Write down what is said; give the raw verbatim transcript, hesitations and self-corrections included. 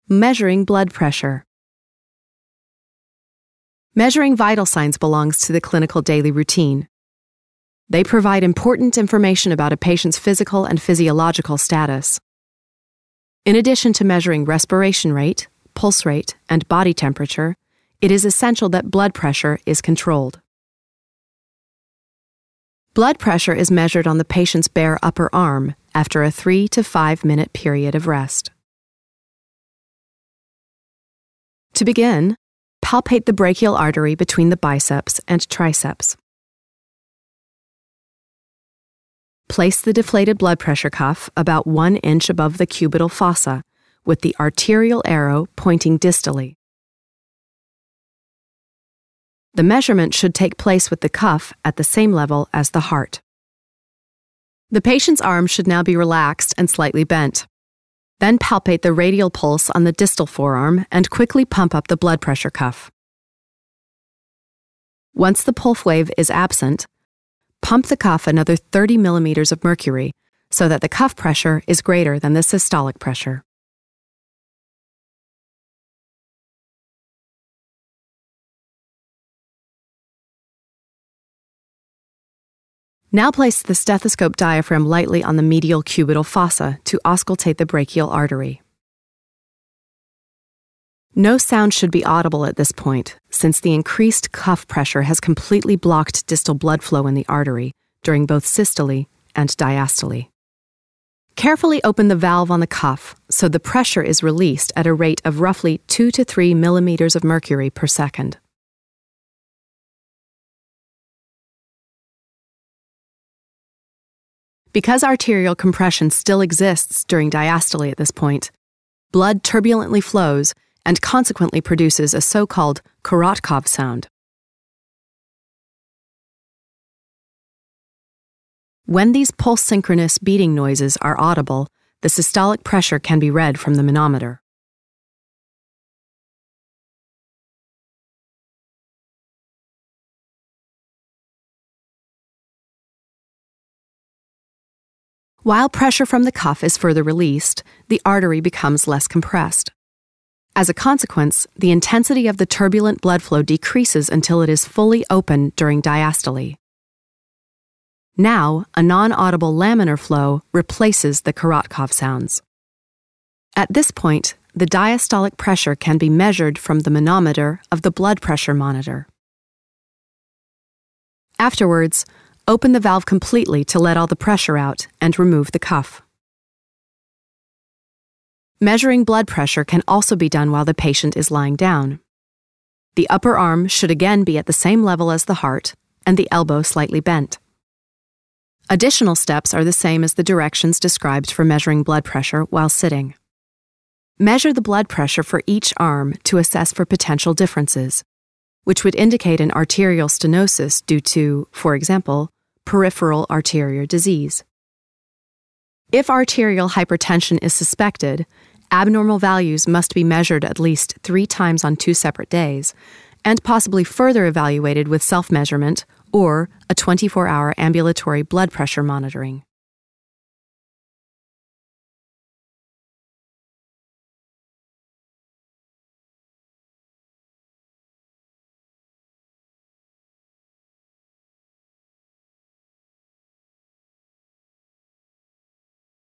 Measuring blood pressure. Measuring vital signs belongs to the clinical daily routine. They provide important information about a patient's physical and physiological status. In addition to measuring respiration rate, pulse rate, and body temperature, it is essential that blood pressure is controlled. Blood pressure is measured on the patient's bare upper arm after a three to five minute period of rest. To begin, palpate the brachial artery between the biceps and triceps. Place the deflated blood pressure cuff about one inch above the cubital fossa, with the arterial arrow pointing distally. The measurement should take place with the cuff at the same level as the heart. The patient's arm should now be relaxed and slightly bent. Then palpate the radial pulse on the distal forearm and quickly pump up the blood pressure cuff. Once the pulse wave is absent, pump the cuff another thirty millimeters of mercury so that the cuff pressure is greater than the systolic pressure. Now place the stethescope diaphragm lightly on the medial cubital fossa to auscultate the brachial artery. No sound should be audible at this point, since the increased cuff pressure has completely blocked distal blood flow in the artery during both systole and diastole. Carefully open the valve on the cuff so the pressure is released at a rate of roughly two to three millimeters of mercury per second. Because arterial compression still exists during diastole at this point, blood turbulently flows and consequently produces a so-called Korotkoff sound. When these pulse-synchronous beating noises are audible, the systolic pressure can be read from the manometer. While pressure from the cuff is further released, the artery becomes less compressed. As a consequence, the intensity of the turbulent blood flow decreases until it is fully open during diastole. Now, a non-audible laminar flow replaces the Korotkoff sounds. At this point, the diastolic pressure can be measured from the manometer of the blood pressure monitor. Afterwards, open the valve completely to let all the pressure out and remove the cuff. Measuring blood pressure can also be done while the patient is lying down. The upper arm should again be at the same level as the heart and the elbow slightly bent. Additional steps are the same as the directions described for measuring blood pressure while sitting. Measure the blood pressure for each arm to assess for potential differences, which would indicate an arterial stenosis due to, for example, peripheral arterial disease. If arterial hypertension is suspected, abnormal values must be measured at least three times on two separate days, and possibly further evaluated with self-measurement or a twenty-four hour ambulatory blood pressure monitoring.